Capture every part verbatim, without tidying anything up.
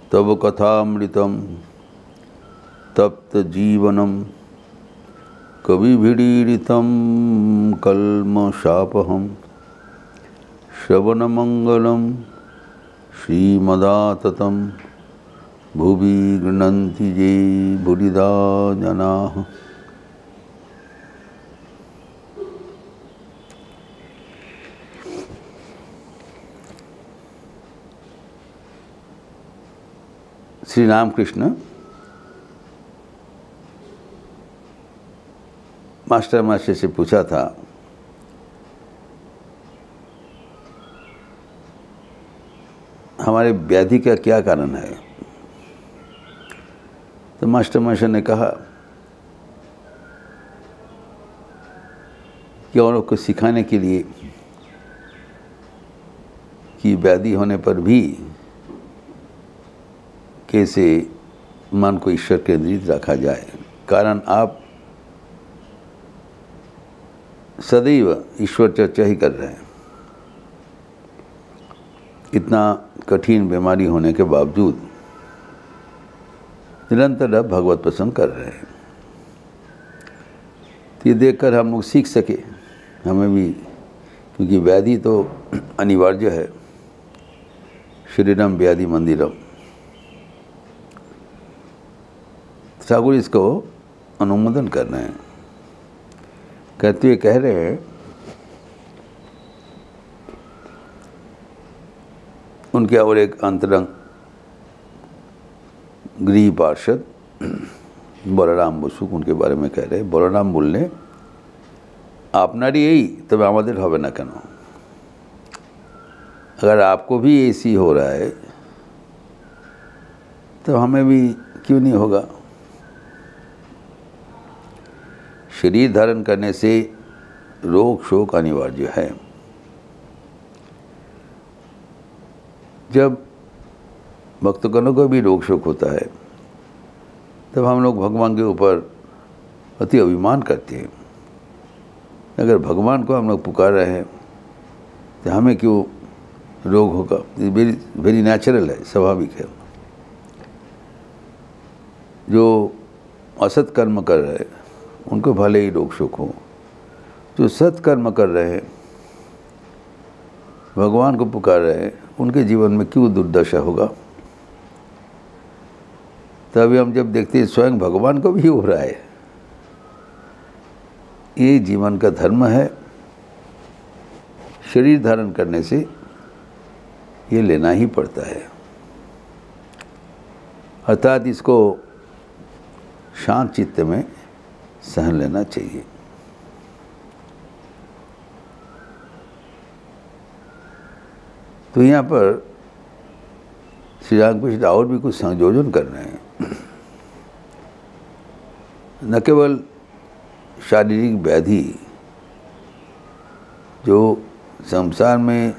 तव कथामृतं तप्त जीवनम कविभिरीडितं कल्मषापहं श्रवणमंगलं श्रीमदाततं भुवि गृह्णन्ति ये बुधिदा जनाः। श्री रामकृष्ण मास्टर मास्टर से पूछा था, हमारे व्याधि का क्या कारण है? तो मास्टर मास्टर ने कहा कि औरों को सिखाने के लिए कि व्याधि होने पर भी कैसे मन को ईश्वर केंद्रित रखा जाए। कारण आप सदैव ईश्वर चर्चा ही कर रहे हैं। इतना कठिन बीमारी होने के बावजूद निरंतर आप भगवत प्रसंग कर रहे हैं। तो ये देखकर हम लोग सीख सके, हमें भी, क्योंकि व्याधि तो अनिवार्य है। शरीरम व्याधि मंदिरम, ठाकुर इसको अनुमोदन कर रहे हैं। कहते हुए कह रहे हैं, उनके और एक अंतरंग गृह पार्षद बलराम बसु उनके बारे में कह रहे हैं। बलराम बोलने, आपनारी यही तब आमादेर होबे ना केन? अगर आपको भी ऐसी हो रहा है तो हमें भी क्यों नहीं होगा? शरीर धारण करने से रोग शोक अनिवार्य है। जब भक्तगणों को भी रोग शोक होता है तब हम लोग भगवान के ऊपर अति अभिमान करते हैं। अगर भगवान को हम लोग पुकार रहे हैं तो हमें क्यों रोग होगा? वेरी वेरी नेचुरल है, स्वाभाविक है। जो असत कर्म कर रहे हैं उनको भले ही रोग शोक हो, जो सत्कर्म कर रहे हैं, भगवान को पुकार रहे हैं, उनके जीवन में क्यों दुर्दशा होगा? तभी हम जब देखते हैं स्वयं भगवान को भी हो रहा है। ये जीवन का धर्म है। शरीर धारण करने से ये लेना ही पड़ता है। अर्थात इसको शांत चित्त में सहन लेना चाहिए। तो यहाँ पर श्री रामकृष्ण और भी कुछ संयोजन कर रहे हैं। न केवल शारीरिक व्याधि, जो संसार में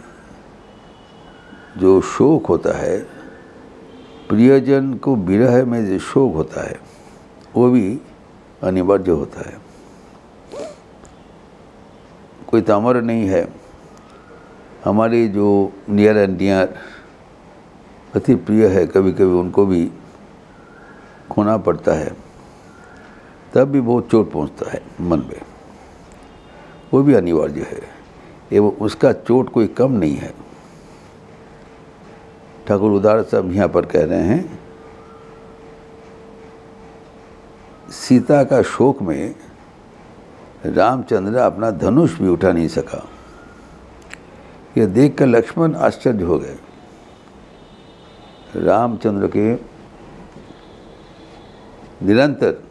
जो शोक होता है, प्रियजन को विरह में जो शोक होता है, वो भी अनिवार्य होता है। कोई तामर नहीं है। हमारे जो नियर एंड डियर अति प्रिय है, कभी कभी उनको भी खोना पड़ता है, तब भी बहुत चोट पहुंचता है मन में। वो भी अनिवार्य है एवं उसका चोट कोई कम नहीं है। ठाकुर उदार साहब यहाँ पर कह रहे हैं, सीता का शोक में रामचंद्र अपना धनुष भी उठा नहीं सका। यह देखकर लक्ष्मण आश्चर्य हो गए। रामचंद्र के निरंतर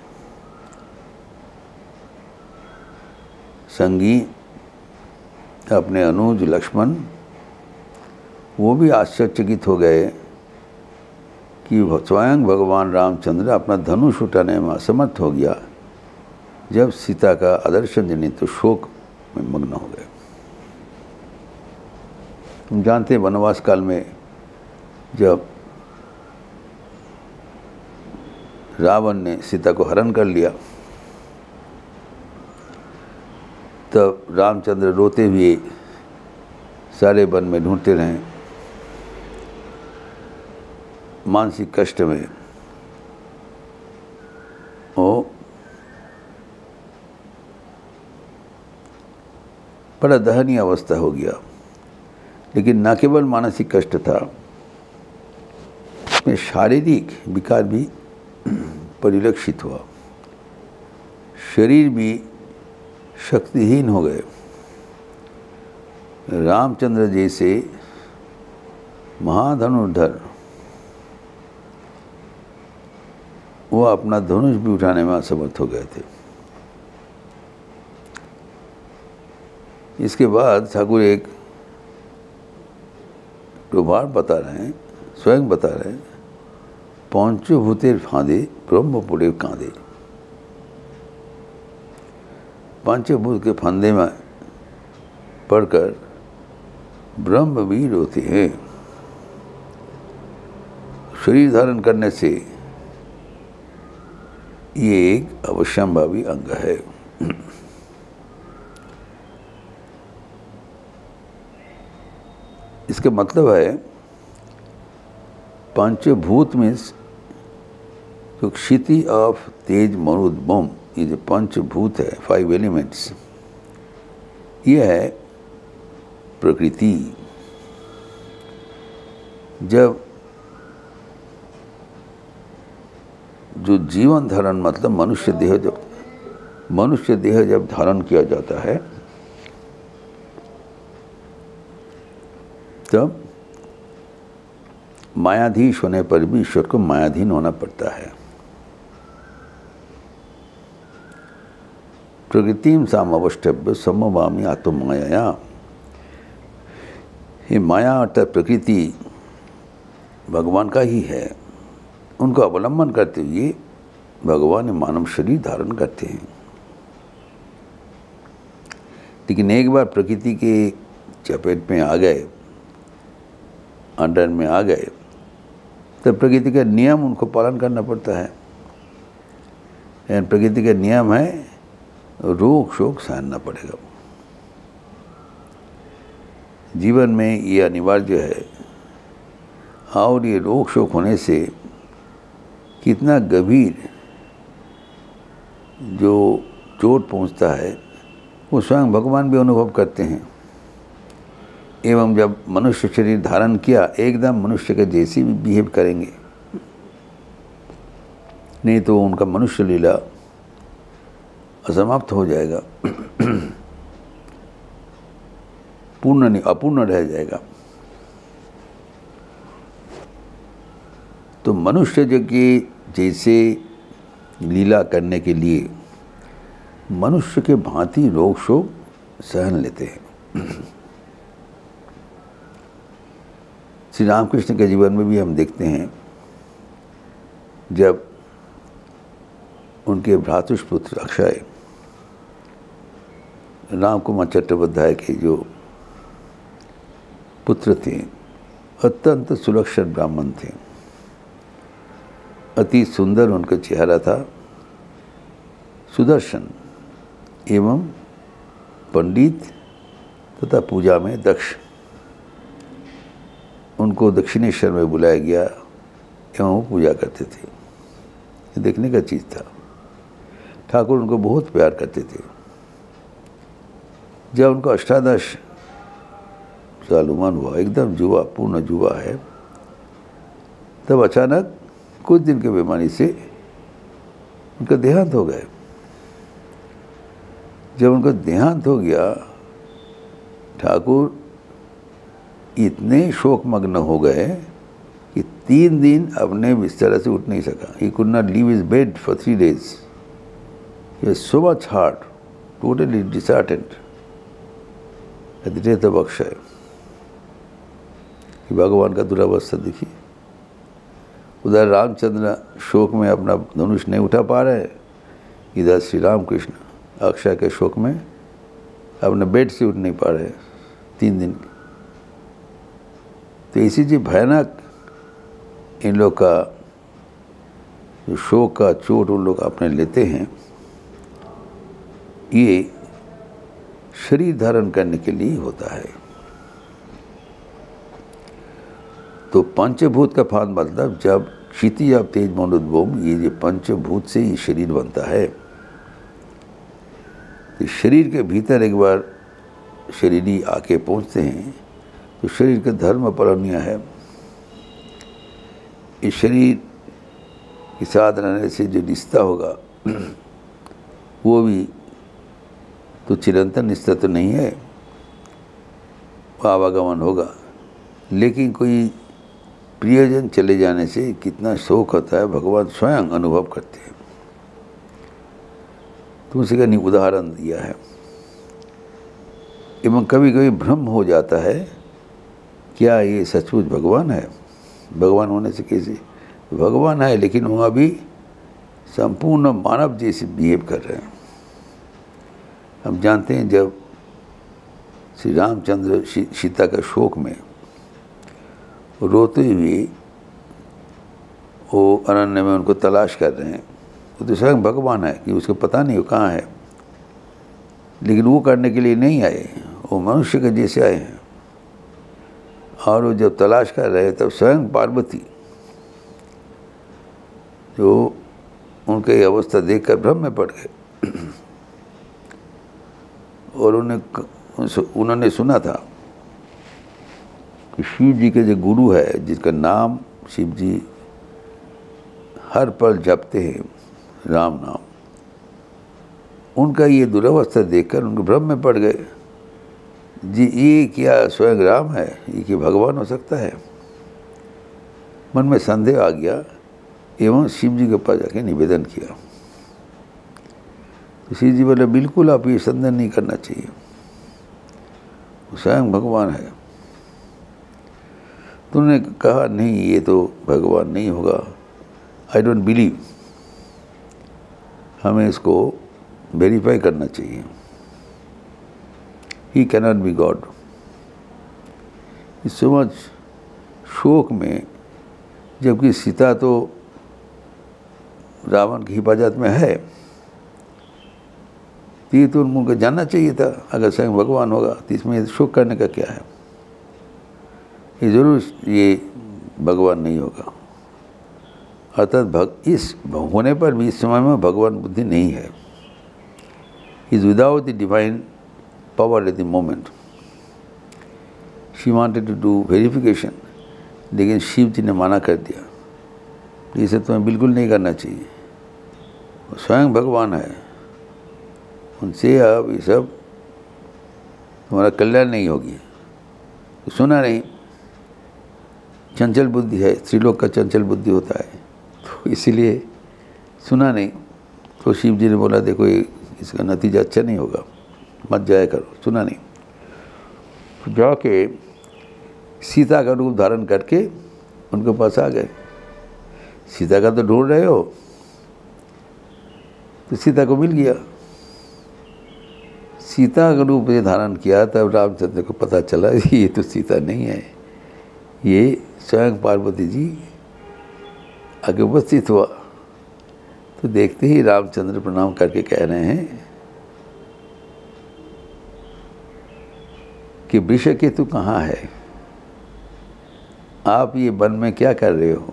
संगी अपने अनुज लक्ष्मण, वो भी आश्चर्यचकित हो गए कि स्वयं भगवान रामचंद्र अपना धनुष उठाने में असमर्थ हो गया जब सीता का आदर्शन जनित तो शोक में मग्न हो गए। तुम जानते हैं वनवास काल में जब रावण ने सीता को हरण कर लिया, तब रामचंद्र रोते हुए सारे वन में ढूंढते रहे। मानसिक कष्ट में वो बड़ा दयनीय अवस्था हो गया। लेकिन न केवल मानसिक कष्ट था, उसमें शारीरिक विकार भी परिलक्षित हुआ। शरीर भी शक्तिहीन हो गए। रामचंद्र जैसे महाधनुर्धर वो अपना धनुष भी उठाने में असमर्थ हो गए थे। इसके बाद ठाकुर एक प्रभाव बता रहे हैं, स्वयं बता रहे हैं, पंचभूतेर फांदे ब्रह्मपुरे कांदे। पंचभूत के फंदे में पढ़कर ब्रह्म भी रोते हैं। शरीर धारण करने से ये एक अवश्यंभावी अंग है। इसका मतलब है पंचभूत मीन्स जो क्षिति ऑफ तेज मरुद बम, ये जो पंचभूत है, फाइव एलिमेंट्स, ये है प्रकृति। जब जो जीवन धारण मतलब मनुष्य देह जब मनुष्य देह जब धारण किया जाता है तब मायाधीश होने पर भी ईश्वर को मायाधीन होना पड़ता है। प्रकृतिम साम अवष्टभ्य समवामी आत्म माया। ये माया अर्थात प्रकृति भगवान का ही है। उनको अवलंबन करते हुए भगवान मानव शरीर धारण करते हैं। लेकिन एक बार प्रकृति के चपेट में आ गए, अंडर में आ गए, तब प्रकृति का नियम उनको पालन करना पड़ता है। यानी प्रकृति का नियम है रोग शोक सहना पड़ेगा। जीवन में ये अनिवार्य है। और ये रोग शोक होने से कितना गंभीर जो चोट पहुंचता है वो स्वयं भगवान भी अनुभव करते हैं। एवं जब मनुष्य शरीर धारण किया एकदम मनुष्य के जैसे भी बिहेव करेंगे, नहीं तो उनका मनुष्य लीला असमाप्त हो जाएगा, पूर्ण नहीं अपूर्ण रह जाएगा। तो मनुष्य जो कि जैसे लीला करने के लिए मनुष्य के भांति रोग शोक सहन लेते हैं। श्री रामकृष्ण के जीवन में भी हम देखते हैं, जब उनके भ्रातुष्पुत्र अक्षय राम कुमार चट्टोपाध्याय के जो पुत्र थे, अत्यंत सुलक्षण ब्राह्मण थे। अति सुंदर उनका चेहरा था, सुदर्शन एवं पंडित तथा पूजा में दक्ष। उनको दक्षिणेश्वर में बुलाया गया एवं वो पूजा करते थे। ये देखने का चीज़ था। ठाकुर उनको बहुत प्यार करते थे। जब उनको अष्टादश साल उम्र हुआ, एकदम जुआ, पूर्ण जुआ है, तब अचानक कुछ दिन की बीमारी से उनका देहांत हो गए। जब उनका देहांत हो गया, ठाकुर इतने शोकमग्न हो गए कि तीन दिन अपने बिस्तर से उठ नहीं सका। He could not leave his bed for three days. He was so much hurt, totally disheartened at the death of Akshay. कि भगवान का दुरावस्था देखिए। उधर रामचंद्र शोक में अपना धनुष नहीं उठा पा रहे, इधर श्री रामकृष्ण अक्षय के शोक में अपने बेड से उठ नहीं पा रहे तीन दिन। तो इसी जी भयानक इन लोग का जो शोक का चोट उन लोग अपने लेते हैं, ये शरीर धारण करने के लिए होता है। तो पंचभूत का फान मतलब जब क्षिति या तेज मनोद्भोम, ये जो पंचभूत से ही शरीर बनता है। तो शरीर के भीतर एक बार शरीरी आके पहुंचते हैं तो शरीर का धर्म परम्य है। इस शरीर के साथ रहने से जो रिश्ता होगा वो भी तो चिरंतन रिश्ता तो नहीं है, आवागमन होगा। लेकिन कोई प्रियजन चले जाने से कितना शोक होता है भगवान स्वयं अनुभव करते हैं। तो उसी का नहीं उदाहरण दिया है। एवं कभी कभी भ्रम हो जाता है, क्या ये सचमुच भगवान है? भगवान होने से कैसे? भगवान है लेकिन वहाँ भी संपूर्ण मानव जैसे बिहेव कर रहे हैं। हम जानते हैं जब श्री रामचंद्र सीता का शोक में रोते हुए वो अरण्य में उनको तलाश कर रहे हैं, वो तो स्वयं भगवान है कि उसको पता नहीं वो कहाँ है। लेकिन वो करने के लिए नहीं आए, वो मनुष्य के जैसे आए हैं। और वो जब तलाश कर रहे तब स्वयं पार्वती जो उनकी अवस्था देखकर भ्रम में पड़ गए। और उन्हें उन्होंने सुना था कि शिव जी के जो गुरु है, जिसका नाम शिव जी हर पल जपते हैं, राम नाम, उनका ये दुरावस्था देखकर उनको भ्रम में पड़ गए। जी ये क्या स्वयं राम है? ये कि भगवान हो सकता है? मन में संदेह आ गया एवं शिव जी के पास जाके निवेदन किया। तो शिव जी बोले बिल्कुल आप ये संदेह नहीं करना चाहिए, वो स्वयं भगवान है। तो उन्होंने कहा नहीं, ये तो भगवान नहीं होगा, आई डोंट बिलीव, हमें इसको वेरीफाई करना चाहिए। He cannot be god. इस समझ शोक में, जबकि सीता तो रावण की हिफाजत में है, तो ये तो उनको जानना चाहिए था। अगर स्वयं भगवान होगा तो इसमें शोक करने का क्या है? ये जरूर ये भगवान नहीं होगा। अर्थात भग इस होने पर भी इस समय में भगवान बुद्धि नहीं है। Is without the divine power at the moment. She wanted to do verification, लेकिन शिव जी ने मना कर दिया, इसे तुम्हें बिल्कुल नहीं करना चाहिए, वो स्वयं भगवान है, उनसे अब ये सब तुम्हारा कल्याण नहीं होगी। तो सुना नहीं, चंचल बुद्धि है, स्त्रीलोक का चंचल बुद्धि होता है, तो इसीलिए सुना नहीं। तो शिव जी ने बोला देखो ये इसका नतीजा अच्छा नहीं होगा, मत जाया करो, सुना नहीं। तो जाके सीता का रूप धारण करके उनके पास आ गए। सीता का तो ढूंढ रहे हो, तो सीता को मिल गया। सीता का रूप ये धारण किया, तब रामचंद्र को पता चला ये तो सीता नहीं है, ये स्वयं पार्वती जी आगे उपस्थित हुआ। तो देखते ही रामचंद्र प्रणाम करके कह रहे हैं कि वृषकेतु कहाँ है? आप ये वन में क्या कर रहे हो?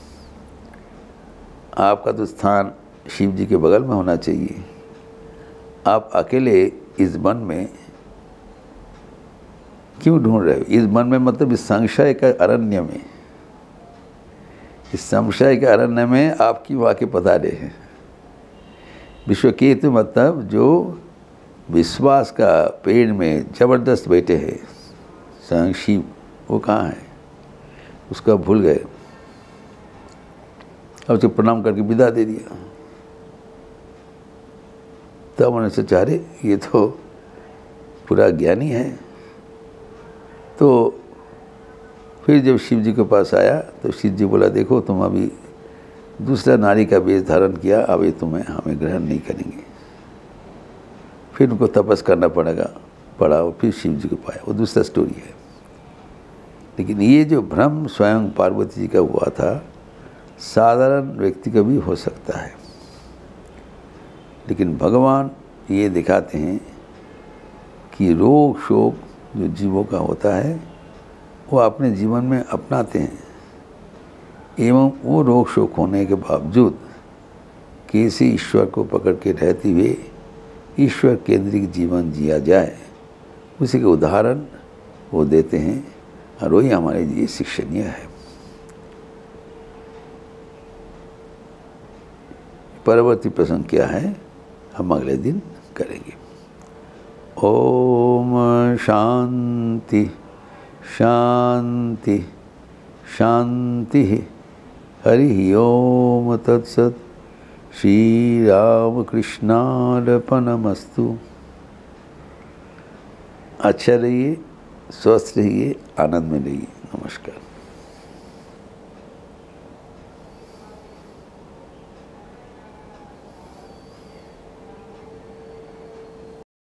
आपका तो स्थान शिव जी के बगल में होना चाहिए। आप अकेले इस वन में क्यों ढूंढ रहे हो? इस वन में मतलब इस संशय के अरण्य में, इस संशय के अरण्य में आप क्यों आके पधारे हैं? विश्वकेतु मतलब जो विश्वास का पेड़ में जबरदस्त बैठे हैं स्वयं शिव, वो कहाँ है? उसका भूल गए। अब उसे प्रणाम करके विदा दे दिया। तब उन्होंने सोचा अरे ये तो पूरा ज्ञानी है। तो फिर जब शिव जी के पास आया तो शिव जी बोला देखो तुम अभी दूसरा नारी का वेश धारण किया, अब ये तुम्हें हमें ग्रहण नहीं करेंगे। फिर उनको तपस करना पड़ेगा पड़ा और फिर शिव जी को पाया, वो दूसरा स्टोरी है। लेकिन ये जो भ्रम स्वयं पार्वती जी का हुआ था, साधारण व्यक्ति का भी हो सकता है। लेकिन भगवान ये दिखाते हैं कि रोग शोक जो जीवों का होता है वो अपने जीवन में अपनाते हैं एवं वो रोग शोक होने के बावजूद किसी ईश्वर को पकड़ के रहते हुए ईश्वर केंद्रित जीवन जिया जाए, उसी के उदाहरण वो देते हैं और वही हमारे लिए शिक्षणीय है। परवर्ती प्रसंग क्या है हम अगले दिन करेंगे। ओम शांति शांति शांति। हरि ओम तत्सत। श्री राम कृष्णार्पणमस्तु। अच्छा रहिए, स्वस्थ रहिए, आनंद में रहिए। नमस्कार।